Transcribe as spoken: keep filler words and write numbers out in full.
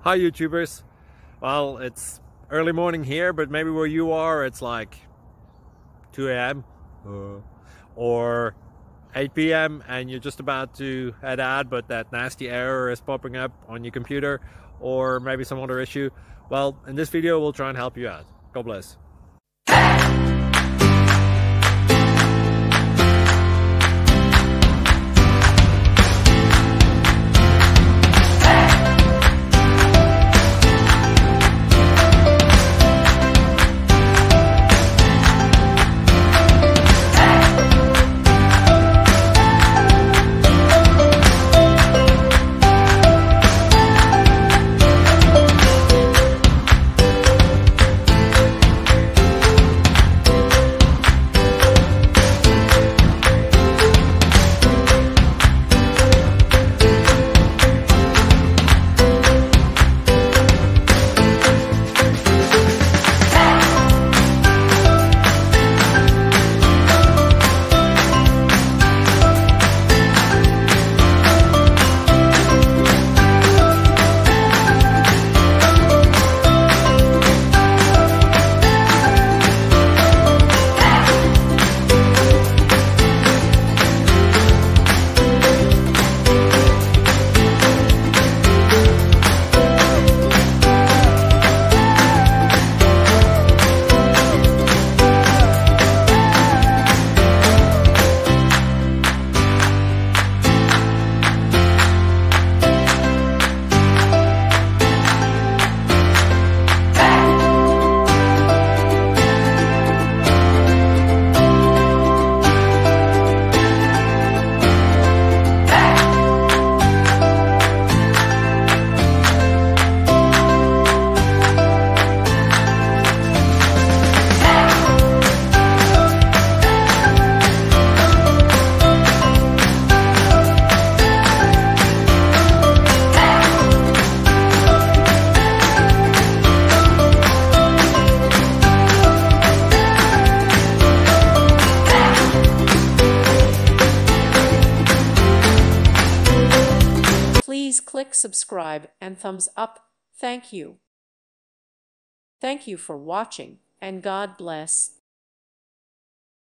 Hi YouTubers. Well, it's early morning here, but maybe where you are it's like two A M uh, or eight P M and you're just about to head out, but that nasty error is popping up on your computer, or maybe some other issue. Well, in this video we'll try and help you out. God bless. Please click subscribe and thumbs up. Thank you. Thank you for watching, and God bless.